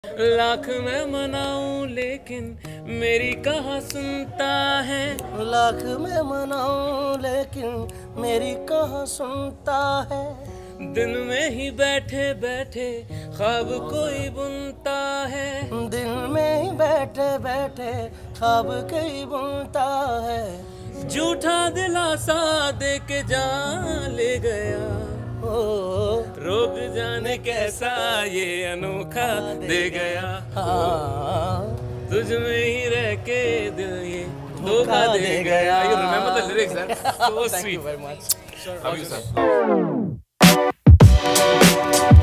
लाख मैं मनाऊं लेकिन मेरी कहाँ सुनता है। लाख मैं मनाऊं लेकिन मेरी कहाँ सुनता है। दिन में ही बैठे बैठे ख्वाब कोई बुनता है। दिन में ही बैठे बैठे ख्वाब कोई बुनता है। झूठा दिलासा दे के जान ले गया। रोग जाने कैसा ये अनोखा दे गया। तुझ में ही रह के दिल ये धोखा दे गया। You remember the lyrics, man? So sweet. Thank you very much. Love you, sir.